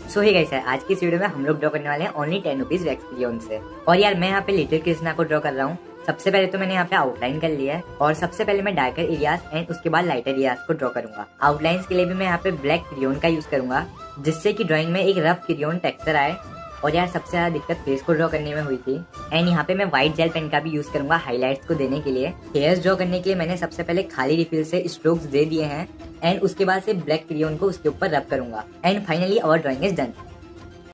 सो ही guys, आज की इस वीडियो में हम लोग ड्रॉ करने वाले हैं ओनली 10 रुपीज वैक्स क्रेयॉन से। और यार मैं यहाँ पे लिटिल कृष्णा को ड्रॉ कर रहा हूँ। सबसे पहले तो मैंने यहाँ पे आउटलाइन कर लिया है और सबसे पहले मैं डार्कर एरियाज एंड उसके बाद लाइटर एरियाज को ड्रॉ करूंगा। आउटलाइंस के लिए भी मैं यहाँ पे ब्लैक क्रेयॉन का यूज करूंगा जिससे कि ड्राइंग में एक रफ क्रेयॉन टेक्सचर आए। और यार सबसे ज्यादा दिक्कत फेस को ड्रॉ करने में हुई थी। एंड यहाँ पे मैं व्हाइट जेल पेन का भी यूज करूंगा हाईलाइट्स को देने के लिए। हेयर्स ड्रॉ करने के लिए मैंने सबसे पहले खाली रिफिल से स्ट्रोक्स दे दिए हैं एंड उसके बाद से ब्लैक क्रेयॉन को उसके ऊपर रब करूंगा and finally our drawing is done.